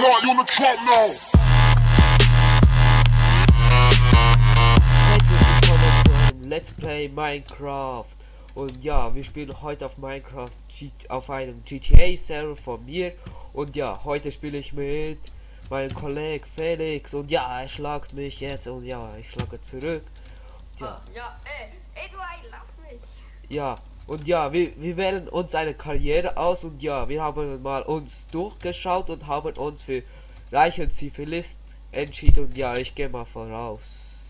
party on the trap now. Herzlich willkommen zu einem Let's Play Minecraft. Und ja, wir spielen heute auf auf einem GTA-Server von mir. Und ja, heute spiele ich mit meinem Kollegen Felix. Und ja, er schlagt mich jetzt. Und ja, ich schlage zurück. Ja, Ey, du, lass mich. ja. Und ja, wir wählen uns eine Karriere aus. Und ja, wir haben mal uns durchgeschaut und haben uns für reichen Zivilist entschieden. Und ja, ich gehe mal voraus.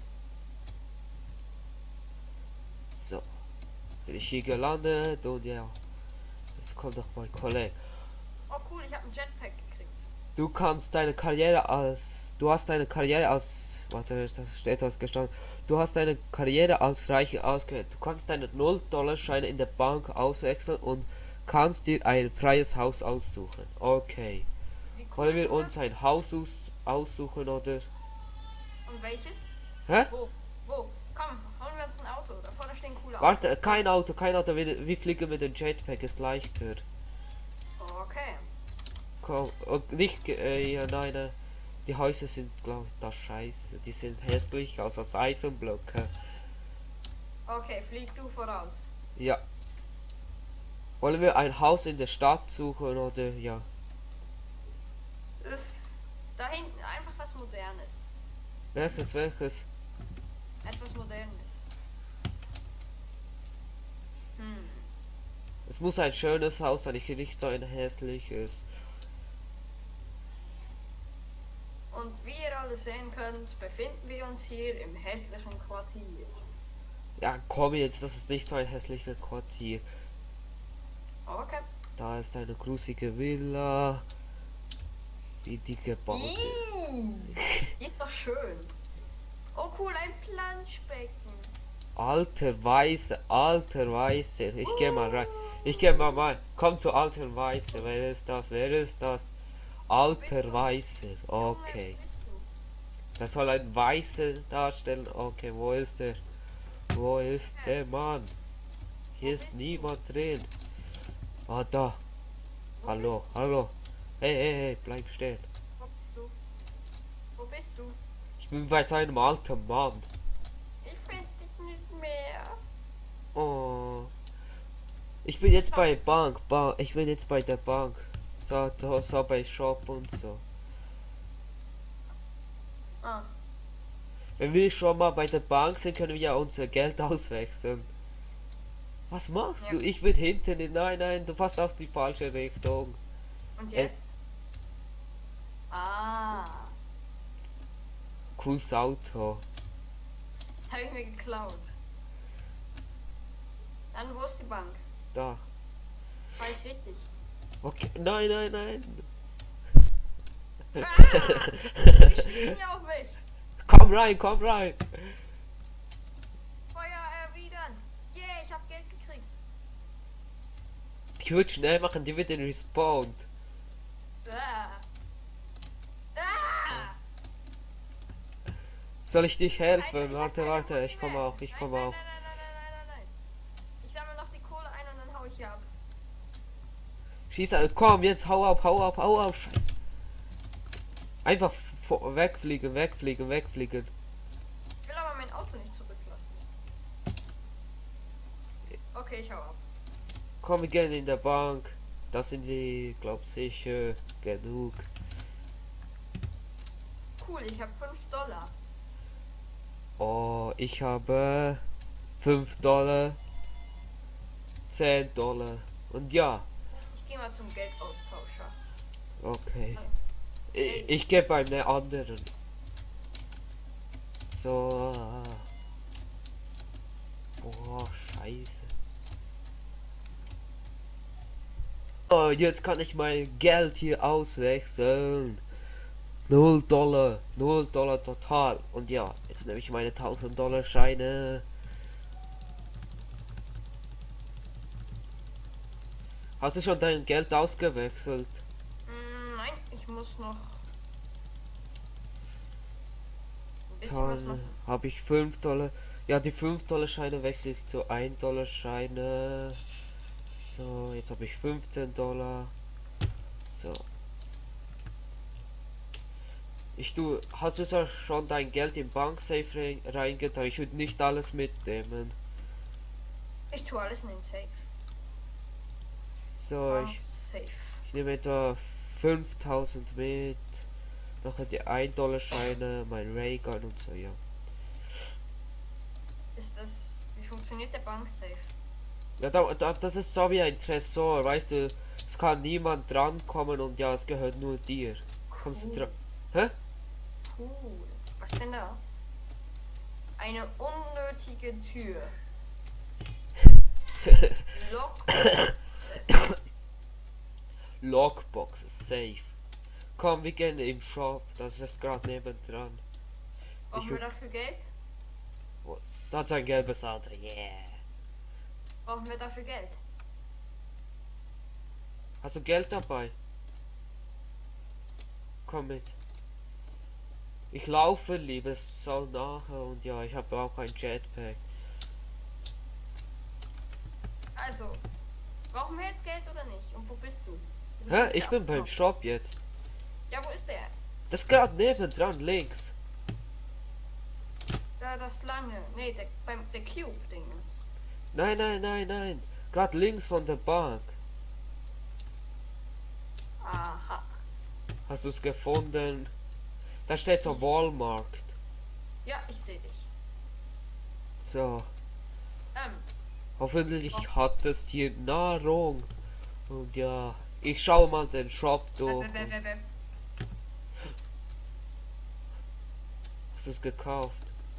So, bin ich hier gelandet und ja, jetzt kommt noch mein Kollege. Oh cool, ich habe einen Jetpack gekriegt. Du kannst deine Karriere als, du hast deine Karriere als, warte, das steht was gestanden. Du hast deine Karriere als Reiche ausgewählt. Du kannst deine 0-Dollar-Scheine in der Bank auswechseln und kannst dir ein freies Haus aussuchen. Okay. Wie cool Wollen wir ist uns ein Haus aussuchen oder? das? Und welches? Hä? Wo? Komm, holen wir uns ein Auto. Da vorne stehen coole Warte, kein Auto. Wir fliegen mit dem Jetpack, ist leichter. Okay. Komm, und nicht, ja, nein, die Häuser sind, glaube ich, das scheiße. Die sind hässlich aus Eisenblöcke. Okay, flieg du voraus. Ja. Wollen wir ein Haus in der Stadt suchen oder ja? Üff. Da hinten einfach was Modernes. Welches? Etwas Modernes. Es muss ein schönes Haus sein, nicht so ein hässliches. Und wie ihr alle sehen könnt, befinden wir uns hier im hässlichen Quartier. Ja, komm jetzt, das ist nicht so ein hässliches Quartier. Okay. Da ist eine grusige Villa. Wie die gebaut ist. Die ist doch schön. Oh cool, ein Planschbecken. Alter Weiße. Ich geh mal rein. Ich geh mal. Komm zu alter Weiße. Wer ist das? Alter Weiße. Okay. Junge, bist du? Das soll ein Weiße darstellen. Okay, wo ist der? Wo ist der Mann? Hier ist niemand drin. Ah, da. Hallo. Hey, bleib stehen. Wo bist du? Wo bist du? Ich bin bei seinem alten Mann. Ich finde dich nicht mehr. Oh. Ich bin jetzt bei Bank. Ich bin jetzt bei der Bank. So bei Shop und so. Ah, Wenn wir schon mal bei der Bank sind, können wir ja unser Geld auswechseln. Was machst Ja. du? Ich bin hinten. Nein, du passt auf die falsche Richtung. und jetzt? Ah, Cooles Auto. das habe ich mir geklaut. Dann, wo ist die Bank? Da. War ich richtig? Okay. Nein. Ah, die schießen ja auf mich. Komm rein. Feuer erwidern. Yeah, ich habe Geld gekriegt. Ich würde schnell machen, die wird den respawned. Ah. Ah. Soll ich dich helfen? Alter, ich hab keine Warte, Kohle ich komme mehr. auch. Nein. Ich sammle noch die Kohle ein und dann hau ich hier ab. Schieß, komm, jetzt hau ab. Scheiße. Einfach wegfliegen. Ich will aber mein Auto nicht zurücklassen. Okay, ich hau ab. Komm, wir gehen in der Bank. Da sind wir, glaub sicher genug. Cool, ich habe $5. Oh, ich habe $5, $10 und ja, Ich gehe mal zum Geldaustauscher. okay. Ich gebe einem anderen. So. Boah, scheiße. Oh, jetzt kann ich mein Geld hier auswechseln. $0 total. Und ja, jetzt nehme ich meine $1000 Scheine. Hast du schon dein Geld ausgewechselt? Nein, ich muss noch ein bisschen was Dann machen. habe ich $5. Ja, die $5 Scheine wechsle ich zu $1 Scheine. So, jetzt habe ich $15. So. Hast du zwar schon dein Geld im Banksafe reingetan? Ich würde nicht alles mitnehmen. Ich tue alles in den Safe. So, Safe. ich nehme etwa 5000 mit. Nachher die 1-Dollar-Scheine, mein Raygun und so, ja. Wie funktioniert der Banksafe? Ja, das ist so wie ein Tresor, weißt du, es kann niemand drankommen und ja, es gehört nur dir. Kommst du dran? Hä? Cool. Was denn da? Eine unnötige Tür. Lockbox ist safe. Komm, wir gehen im Shop, das ist gerade nebendran. Brauchen wir dafür Geld? Da hat ein gelbes Auto, yeah. Brauchen wir dafür Geld? Hast du Geld dabei? Komm mit. Ich laufe, liebes Sau, nachher und ja, ich habe auch ein Jetpack. Also, brauchen wir jetzt Geld oder nicht? Und wo bist du? Hä? Ich bin beim Shop jetzt. Ja, wo ist der? Das ist gerade nebendran, links. Da das lange. Nee, der Cube-Dingens. Nein. Gerade links von der Bank. Aha. Hast du es gefunden? Da steht so Walmart. Ja, ich sehe dich. So. Hoffentlich hat es hier Nahrung. Und ja, ich schaue mal den Shop durch. Hast du es gekauft?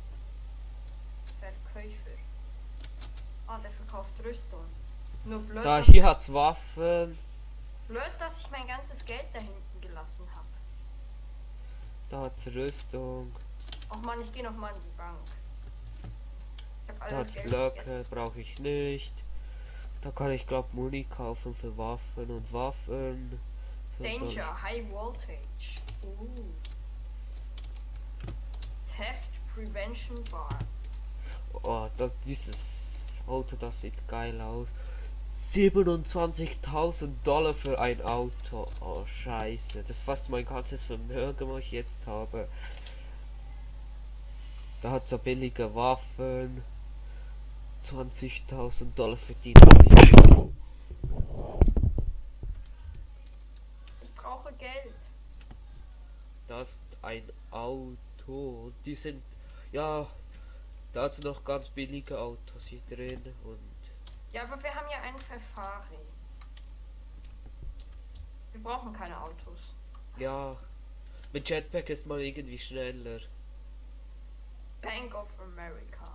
Verkäufer. Ah, der verkauft Rüstung. Nur blöd, Da hier hat's Waffen. blöd, dass ich mein ganzes Geld da hinten gelassen habe. Da hat's Rüstung. Och man, ich gehe noch mal in die Bank. Ich hab Da alles hat's Geld Blöcke, vergessen. brauche ich nicht. Da kann ich glaub Muni kaufen für Waffen und Waffen. Danger, High Voltage. Theft Prevention Bar. Oh, dieses Auto, das sieht geil aus. 27.000 Dollar für ein Auto. Oh, scheiße. Das ist fast mein ganzes Vermögen, was ich jetzt habe. Da hat so billige Waffen. 20.000 Dollar verdient. Ich brauche Geld. Das ist ein Auto. Die sind, ja, da hat noch ganz billige Autos hier drin und Ja, aber wir haben ja einen Ferrari. Wir brauchen keine Autos. ja, mit Jetpack ist man irgendwie schneller. Bank of America.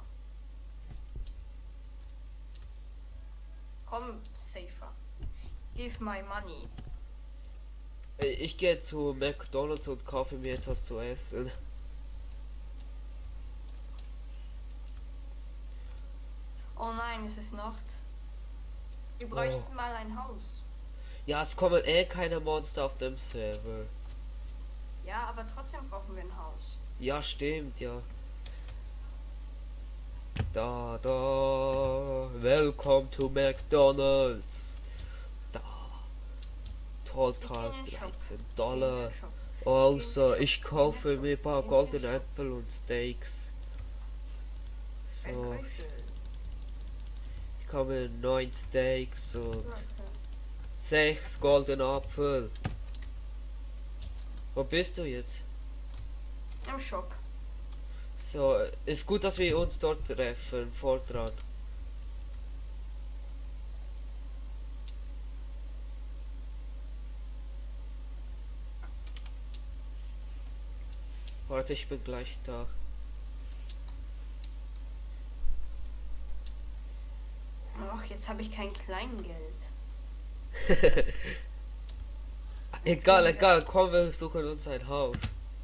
Komm, safer. Give my money. Ich gehe zu McDonald's und kaufe mir etwas zu essen. Oh nein, es ist Nacht. Wir bräuchten mal ein Haus. Ja, es kommen eh keine Monster auf dem Server. Ja, aber trotzdem brauchen wir ein Haus. Ja, stimmt, ja. Da, welcome to McDonald's. Da. Total 13 Dollar. Also, ich kaufe mir ein paar Golden Apple und Steaks. So, ich kaufe mir 9 Steaks und 6 Golden Apfel. Wo bist du jetzt? Im Shop. So, ist gut, dass wir uns dort treffen, vordran. Warte, ich bin gleich da. Ach, jetzt habe ich kein Kleingeld. Egal, komm, wir suchen uns ein Haus.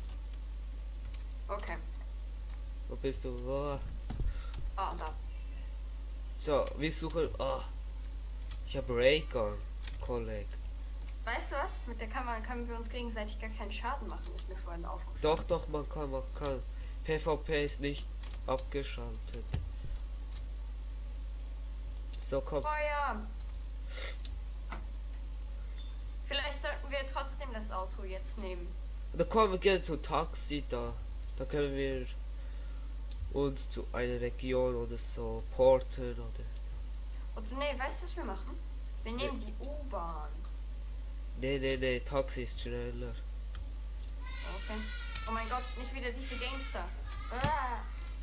Okay. Wo bist du? Oh. Ah, da. So, wir suchen. Oh. Ich habe Raygun, Kolleg. Weißt du was? Mit der Kamera können wir uns gegenseitig gar keinen Schaden machen, ist mir vorhin aufgefallen. Doch, man kann. PvP ist nicht abgeschaltet. So, komm. Feuer! Vielleicht sollten wir trotzdem das Auto jetzt nehmen. Da kommen wir gerne zu Taxi da. Da können wir uns zu einer Region oder so porten oder. Oder nee, weißt du, was wir machen? Wir nehmen die U-Bahn. Nee, Taxi ist schneller. Okay. Oh mein Gott, nicht wieder diese Gangster. Ah.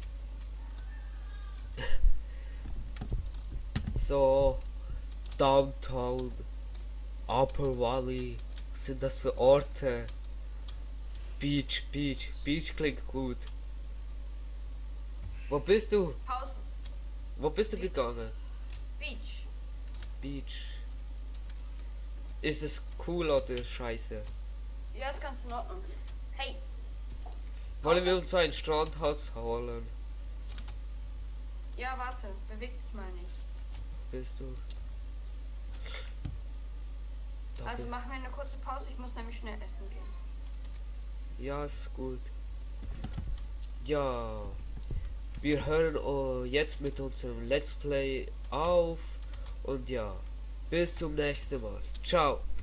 So, Downtown, Upper Valley, was sind das für Orte? Beach klingt gut. Wo bist du? Pause. Wo bist du gegangen? Beach. Beach. Ist es cool oder scheiße? Ja, ist ganz in Ordnung. Hey, Wollen wir uns ein Strandhaus holen? ja, warte, beweg dich mal nicht. Bist du? Da Also bin- machen wir eine kurze Pause, ich muss nämlich schnell essen gehen. Ja, ist gut. Ja, wir hören jetzt mit unserem Let's Play auf und ja, bis zum nächsten Mal. Ciao.